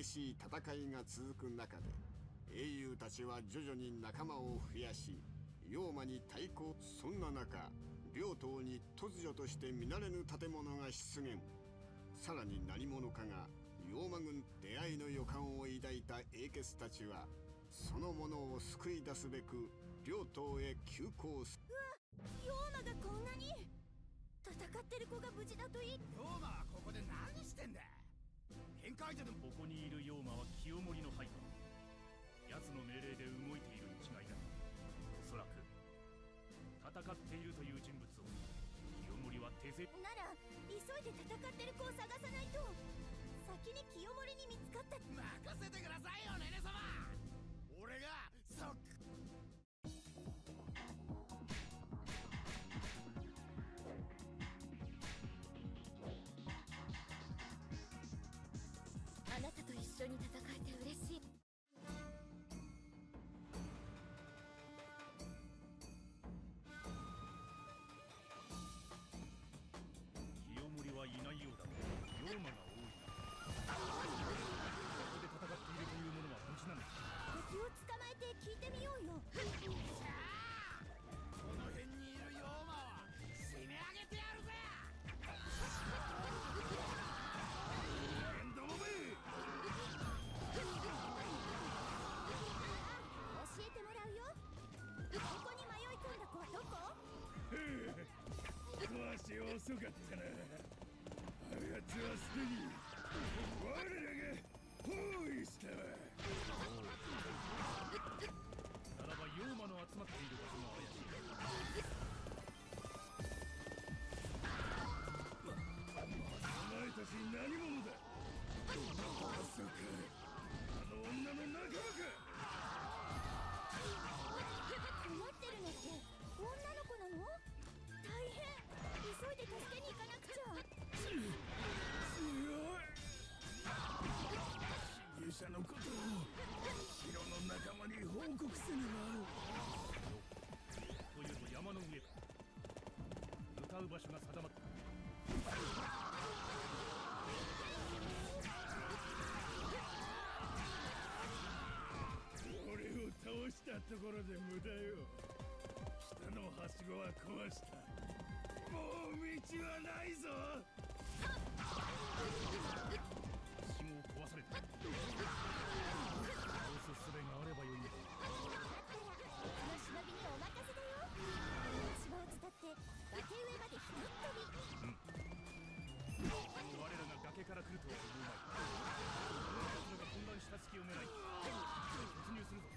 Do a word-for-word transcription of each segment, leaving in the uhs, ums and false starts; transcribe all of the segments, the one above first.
しい戦いが続く中で、英雄たちは徐々に仲間を増やし妖魔に対抗。そんな中、両党に突如として見慣れぬ建物が出現。さらに何者かが妖魔軍出会いの予感を抱いた英傑たちは、そのものを救い出すべく両党へ急行する。 うわ、妖魔がこんなに。戦ってる子が無事だといい。 妖魔はここで何してんだ。宴会所でも。 ここにいる妖魔は清盛の配下。奴の命令で動いているに違いない。おそらく戦っているという人物を清盛は手勢。 なら急いで戦ってる子を探さないと。先に清盛に見つかった。 任せてくださいよ、ネネ様。俺がそっあなたと一緒に戦えて嬉しい。 清盛はいないようだが妖魔が多いな。ここで戦っているという者は無事なのか。 敵を捕まえて聞いてみようよ。 この辺にいる妖魔を締め上げてやるぜ。人間どもめ。 教えてもらうよ。ここに迷い込んだ子はどこ？ わし遅かったな。あやつはすでに我らが包囲したわ。 ならば妖魔の集まっている場所が怪しい。 お前たち何者だ。まさかあの女の仲間か。 困ってるのって女の子なの？大変。急いで助けに行かなくちゃ。 強い。被疑者のことを城の仲間に報告せねば。 というと山の上。向かう場所が定まった。 俺を倒したところで無駄よ。下のはしごは壊した。もう道はないぞ。 はしごを壊された。倒す術があればよいのだ。 だったらこの忍びにお任せだよ。芝を伝って崖上までひとっ飛び。 我らが崖から来るとは思うまい。奴らが混乱した隙を狙い突入するぞ。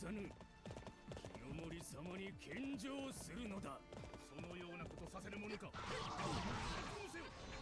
さぬ。清盛様に献上するのだ。 そのようなことさせるものか。せよ。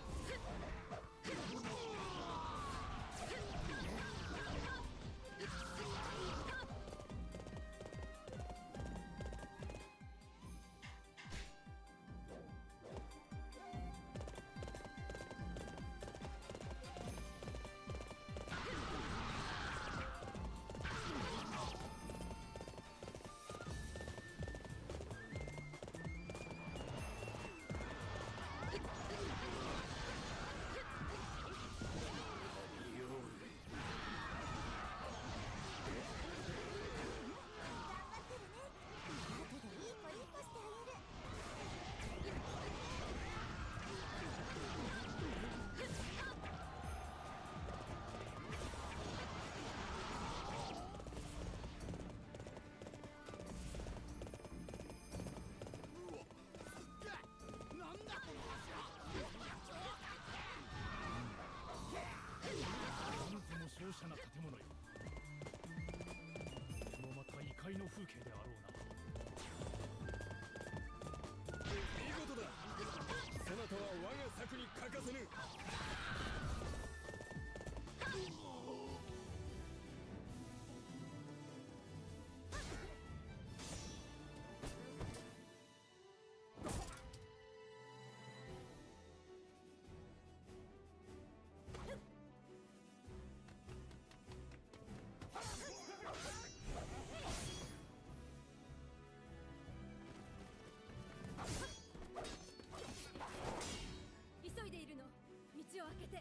瀟洒な建物よ。これもまた異界の風景であろうな。 見事だ。そなたは我が策に欠かせぬ。 急いでいるの。道を開けて。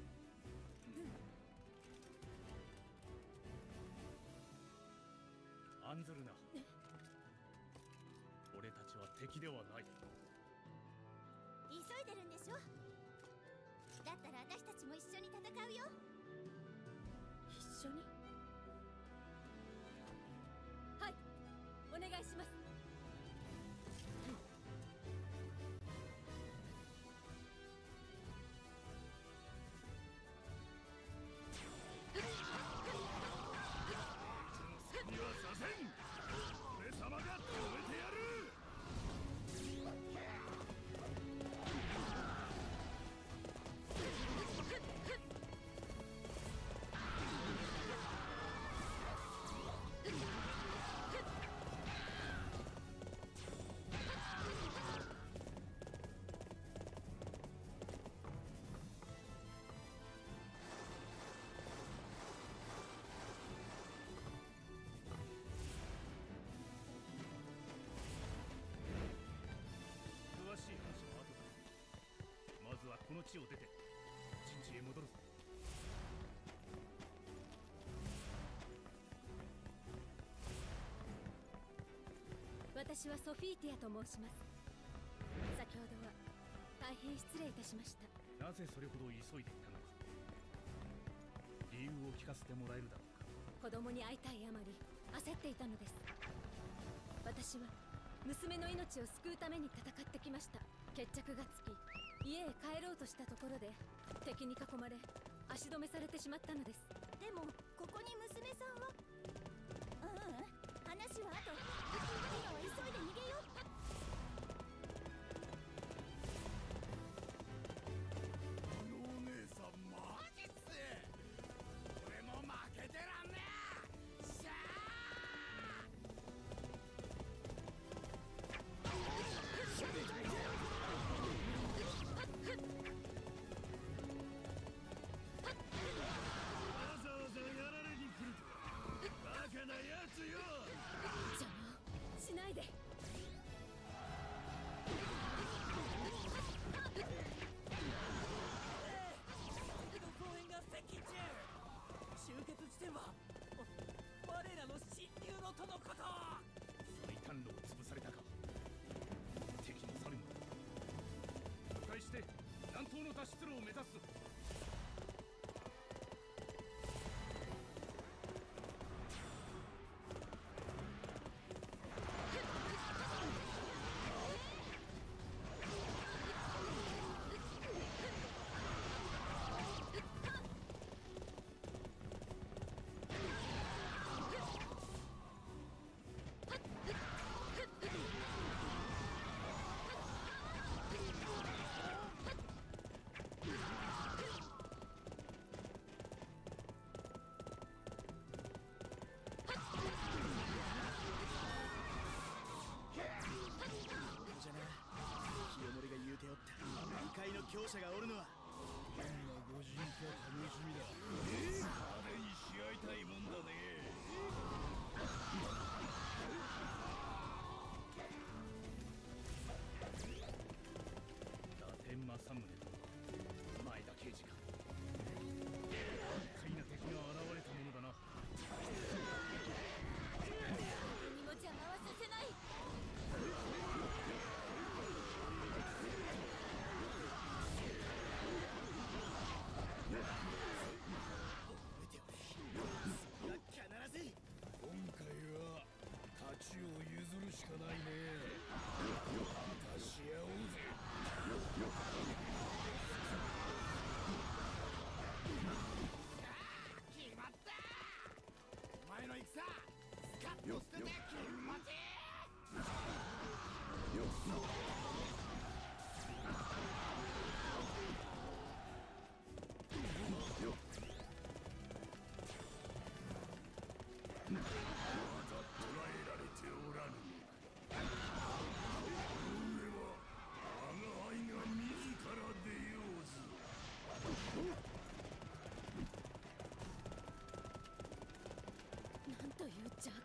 案ずるな。俺たちは敵ではない。 急いでるんでしょ。だったら私たちも一緒に戦うよ。一緒に？はい、お願いします。 にはさせん。俺様が止めてやる。 詳しい話は後だ。まずはこの地を出て陣地へ戻るぞ。 私はソフィーティアと申します。先ほどは大変失礼いたしました。 なぜそれほど急いでいたのか。理由を聞かせてもらえるだろうか。 子供に会いたいあまり焦っていたのです。私は娘の命を救うために戦ってきました。決着がつき家へ帰ろうとしたところで敵に囲まれ足止めされてしまったのです。でもここに娘さんは。ううん、話は後。今は急いで逃げよう。 あのお姉さんマジっす。俺も負けてらんねえ。しゃわざわざやられに来るとはバカなやつよ。 邪魔しないで。 公園が接近中。集結地点は我らの侵入のとのこと。 最短路を潰されたか。敵の猿も迂回して南東の脱出路を目指すぞ。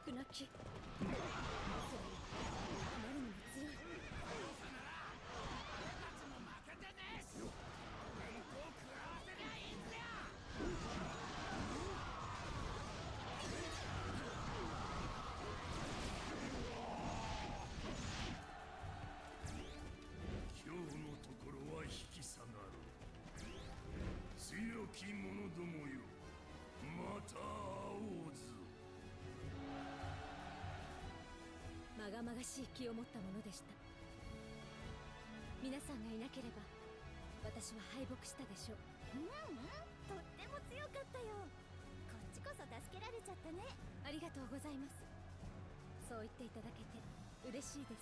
くなき。それにあまりにも強い。 今日のところは引き下がる。強き者どもよ、また会おうぞ。 まがまがしい気を持ったものでした。皆さんがいなければ私は敗北したでしょう。 うんうん、とっても強かったよ。こっちこそ助けられちゃったね。 ありがとうございます。そう言っていただけて嬉しいです。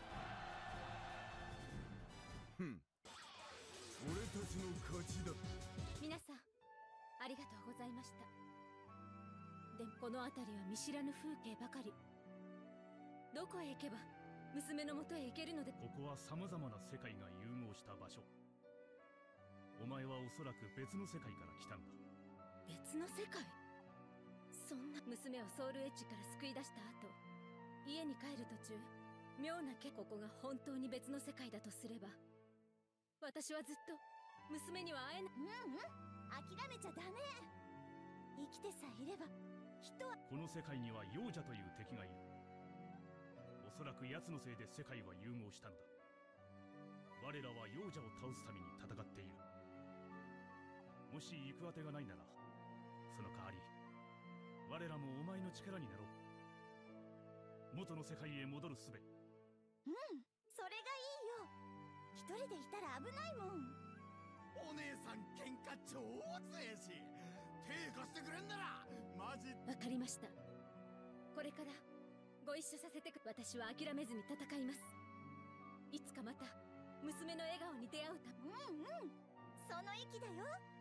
ふん、俺たちの勝ちだ。 皆さんありがとうございました。でもこの辺りは見知らぬ風景ばかり。どこへ行けば娘のもとへ行けるので。 ここは様々な世界が融合した場所。お前はおそらく別の世界から来たんだ。 別の世界？そんな。娘をソウルエッジから救い出した後、家に帰る途中、妙なけここが本当に別の世界だとすれば、私はずっと娘には会えない。 うんうん、諦めちゃダメ。生きてさえいれば人は。 この世界には幼者という敵がいる。おそらく奴のせいで世界は融合したのだ。我らは幼者を倒すために戦っている。もし行く当てがないなら、その代わり我らもお前の力になろう。元の世界へ戻る術。 うん、それがいいよ。一人でいたら危ないもん。 お姉さん喧嘩超強えし、手貸してくれんならマジ。 わかりました。これからご一緒させてく。私は諦めずに戦います。いつかまた娘の笑顔に出会うた。 うんうん、その息だよ。